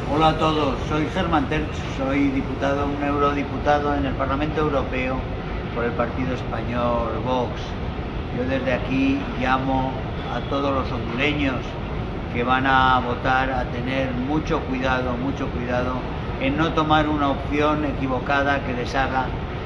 Hola a todos, soy Germán Terch, soy diputado, un eurodiputado en el Parlamento Europeo por el partido español Vox. Yo desde aquí llamo a todos los hondureños que van a votar a tener mucho cuidado en no tomar una opción equivocada que les haga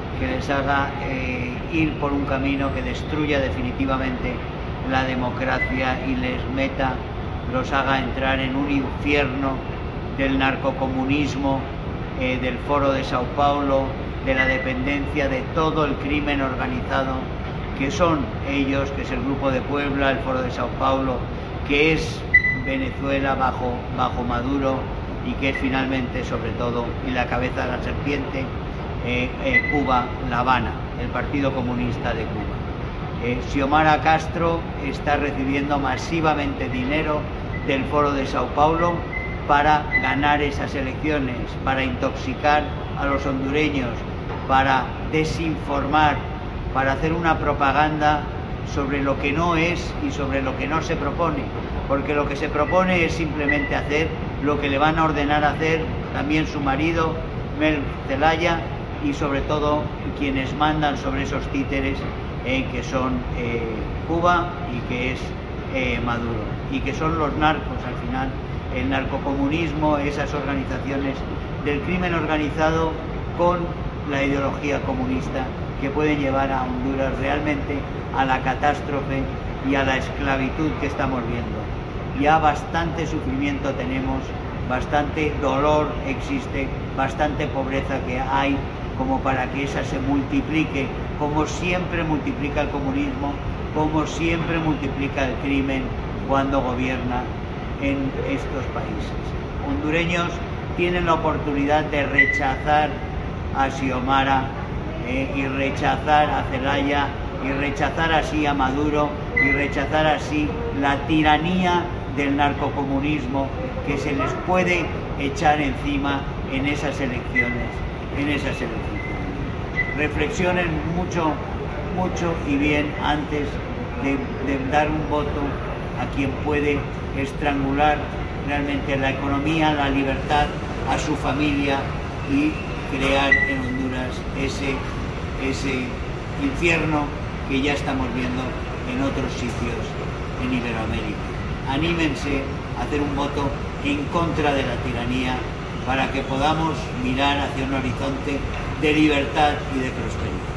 ir por un camino que destruya definitivamente la democracia y los haga entrar en un infierno del narcocomunismo, del Foro de Sao Paulo, de la dependencia de todo el crimen organizado, que son ellos, que es el Grupo de Puebla, el Foro de Sao Paulo, que es Venezuela bajo Maduro y que es finalmente, sobre todo, y la cabeza de la serpiente, Cuba, La Habana, el Partido Comunista de Cuba. Xiomara Castro está recibiendo masivamente dinero del Foro de Sao Paulo para ganar esas elecciones, para intoxicar a los hondureños, para desinformar, para hacer una propaganda sobre lo que no es y sobre lo que no se propone, porque lo que se propone es simplemente hacer lo que le van a ordenar hacer también su marido, Mel Zelaya, y sobre todo quienes mandan sobre esos títeres, que son Cuba y que es Maduro, y que son los narcos al final, el narcocomunismo, esas organizaciones del crimen organizado con la ideología comunista, que pueden llevar a Honduras realmente a la catástrofe y a la esclavitud que estamos viendo. Ya bastante sufrimiento tenemos, bastante dolor existe, bastante pobreza que hay, como para que esa se multiplique, como siempre multiplica el comunismo, como siempre multiplica el crimen cuando gobierna en estos países. Hondureños tienen la oportunidad de rechazar a Xiomara y rechazar a Zelaya y rechazar así a Maduro y rechazar así la tiranía del narcocomunismo que se les puede echar encima en esas elecciones. Reflexionen mucho y bien antes de dar un voto a quien puede estrangular realmente la economía, la libertad, a su familia y crear en Honduras ese infierno que ya estamos viendo en otros sitios en Iberoamérica. Anímense a hacer un voto en contra de la tiranía para que podamos mirar hacia un horizonte de libertad y de prosperidad.